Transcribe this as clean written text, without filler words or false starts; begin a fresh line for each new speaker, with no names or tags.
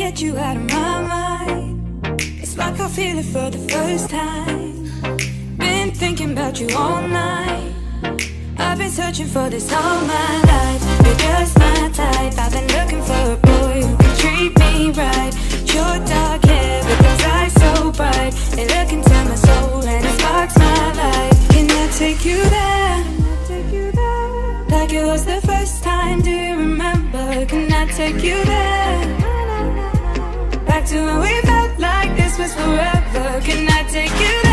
get you out of my mind. It's like I feel it for the first time. Been thinking about you all night. I've been searching for this all my life. You're just my type. I've been looking for a boy who can treat me right. Your dark hair with those eyes so bright. They look into my soul and it sparks my life. Can I take you there? Like it was the first time, do you remember? Can I take you there? Back to when we felt like this was forever. Can I take you there?